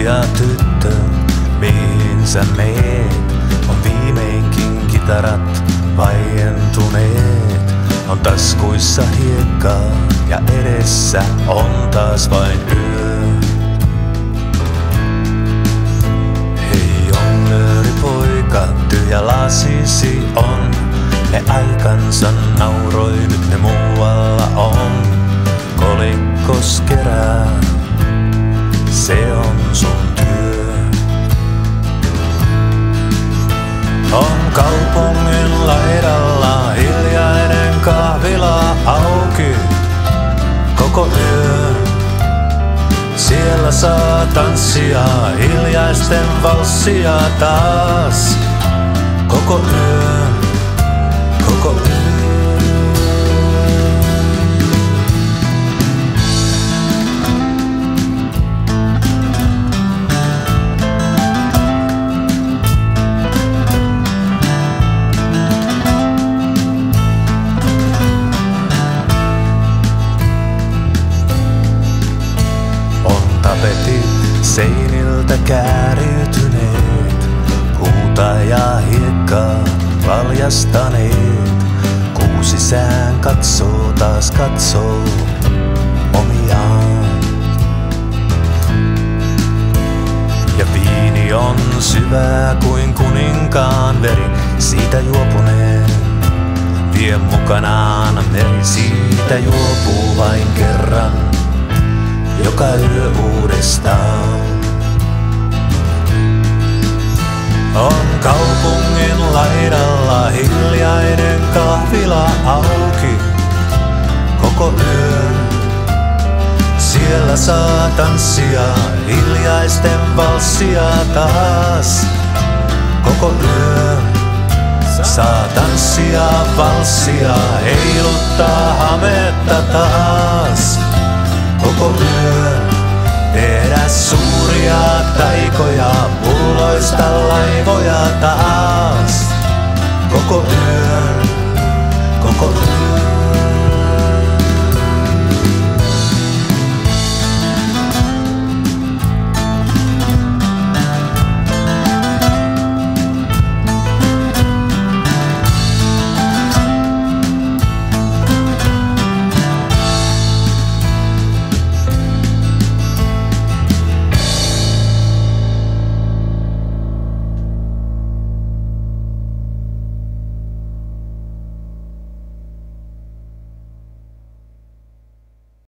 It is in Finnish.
Tutkija tyttö, mihin sä meet? On viimeinkin kitarat vaientuneet. On taskuissa hiekkaa ja edessä on taas vain yö. Hei jongleeripoika, tyhjä lasisi on. Ne aikansa nauroi, nyt ne muualla on. Kolikkos kerää, se on sun työ. On kaupungin laidalla hiljainen kahvila auki koko yö. Siellä saa tanssia hiljaisten valssia taas koko yö, koko yö. Tapetit seiniltä kääriytyneet, puuta ja hiekkaa valjastaneet. Kuusi sään katsoo, taas katsoo omiaan. Ja viini on syvää kuin kuninkaan veri, siitä juopuneen vie mukanaan meri. Siitä juopuu vain kerran, joka yö uudestaan. On kaupungin laidalla hiljainen kahvila auki koko yön. Siellä saa tanssia hiljaisten valssia taas koko yön. Saa tanssia valssia, heiluttaa hametta taas koko yön. Tehdä suuria taikoja, pulloista laivoja taas koko yön, koko yön.